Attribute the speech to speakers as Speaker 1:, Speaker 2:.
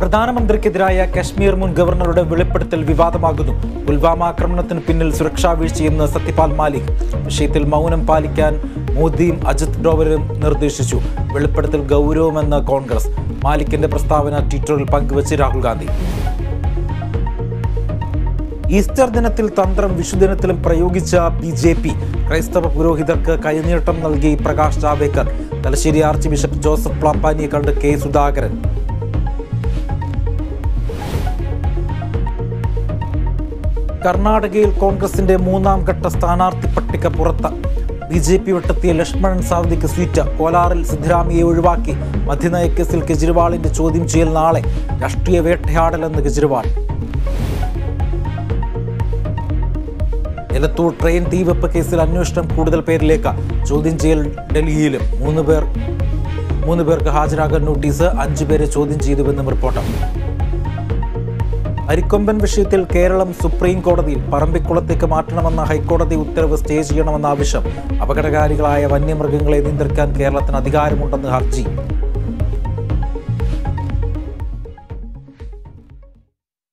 Speaker 1: പ്രധാനമന്ത്രിക്കെതിരായ കശ്മീർ മുൻ ഗവർണറുടെ വെളിപ്പെടുത്തൽ വിവാദമാകുന്നു. പുൽവാമ ആക്രമണത്തിന് പിന്നിൽ സുരക്ഷാ വീഴ്ചയെന്ന് സത്യപാൽ മാലിക്. വിഷയത്തിൽ മൗനം പാലിക്കാൻ മോദിയും അജിത് ഡോവലും നിർദ്ദേശിച്ചു. വെളിപ്പെടുത്തൽ ഗൗരവമെന്ന് കോൺഗ്രസ്. മാലിക്കിന്റെ പ്രസ്താവന ട്വിറ്ററിൽ പങ്കുവച്ച് രാഹുൽ ഗാന്ധി. ഈസ്റ്റർ ദിനത്തിൽ തന്ത്രം വിഷുദിനത്തിലും പ്രയോഗിച്ച BJP. ക്രൈസ്തവ പുരോഹിതർക്ക് കൈനീട്ടം നൽകി Prakash Javadekar. Thalassery archbishop Joseph പ്ലാപ്പാനിയെ കണ്ട് K. സുധാകരൻ. കർണാടകയിൽ കോൺഗ്രസിന്റെ മൂന്നാം ഘട്ട സ്ഥാനാർത്ഥി പട്ടിക പുറത്ത്. BJP വിട്ടെത്തിയ ലക്ഷ്മണൻ സാവദിക്ക് സീറ്റ്. കോലാറിൽ സിദ്ധരാമയ്യെ ഒഴിവാക്കി. മദ്യനയക്കേസിൽ കെജ്രിവാളിന്റെ ചോദ്യം ചെയ്യൽ നാളെ. രാഷ്ട്രീയ വേട്ടയാടലെന്ന് കെജ്രിവാൾ. എലത്തൂർ ട്രെയിൻ തീവെപ്പ് കേസിൽ അന്വേഷണം കൂടുതൽ പേരിലേക്ക്. ചോദ്യം ചെയ്യൽ ഡൽഹിയിലും. മൂന്ന് പേർക്ക് ഹാജരാകാൻ നോട്ടീസ്. 5 പേരെ ചോദ്യം ചെയ്തുവെന്നും റിപ്പോർട്ട്. അരിക്കൊമ്പൻ വിഷയത്തിൽ കേരളം സുപ്രീം കോടതിയിൽ. പറമ്പിക്കുളത്തേക്ക് മാറ്റണമെന്ന ഹൈക്കോടതി ഉത്തരവ് സ്റ്റേ ചെയ്യണമെന്ന ആവശ്യം. അപകടകാരികളായ വന്യമൃഗങ്ങളെ നിയന്ത്രിക്കാൻ കേരളത്തിന് അധികാരമുണ്ടെന്ന് ഹർജി.